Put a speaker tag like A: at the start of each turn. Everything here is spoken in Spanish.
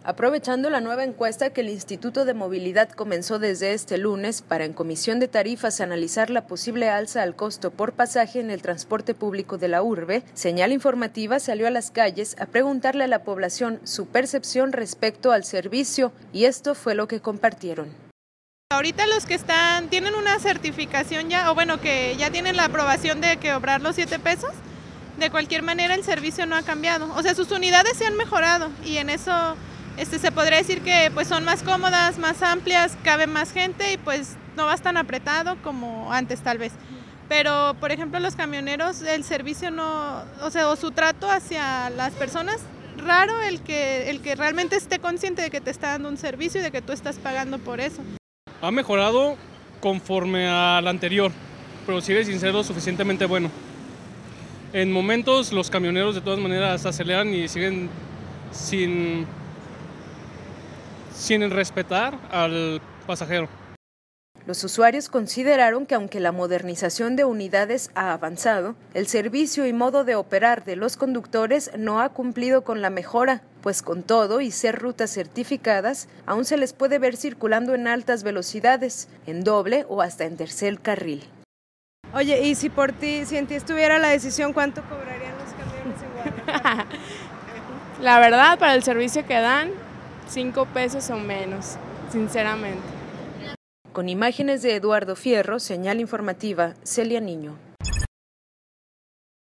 A: Aprovechando la nueva encuesta que el Instituto de Movilidad comenzó desde este lunes para en comisión de tarifas analizar la posible alza al costo por pasaje en el transporte público de la urbe, Señal Informativa salió a las calles a preguntarle a la población su percepción respecto al servicio, y esto fue lo que compartieron.
B: Ahorita los que tienen una certificación ya, o bueno, que ya tienen la aprobación de cobrar los 7 pesos, de cualquier manera el servicio no ha cambiado. O sea, sus unidades se han mejorado y en eso se podría decir que pues son más cómodas, más amplias, cabe más gente y pues no va tan apretado como antes tal vez. Pero, por ejemplo, los camioneros, el servicio no, o su trato hacia las personas, raro el que realmente esté consciente de que te está dando un servicio y de que tú estás pagando por eso.
C: Ha mejorado conforme al anterior, pero sigue sin serlo suficientemente bueno. En momentos los camioneros de todas maneras aceleran y siguen sin respetar al pasajero.
A: Los usuarios consideraron que aunque la modernización de unidades ha avanzado, el servicio y modo de operar de los conductores no ha cumplido con la mejora, pues con todo y ser rutas certificadas, aún se les puede ver circulando en altas velocidades, en doble o hasta en tercer carril.
D: Oye, y si en ti estuviera la decisión, ¿cuánto cobrarían los camiones en Guadalajara?
E: La verdad, para el servicio que dan, 5 pesos o menos, sinceramente.
A: Con imágenes de Eduardo Fierro, Señal Informativa, Celia Niño.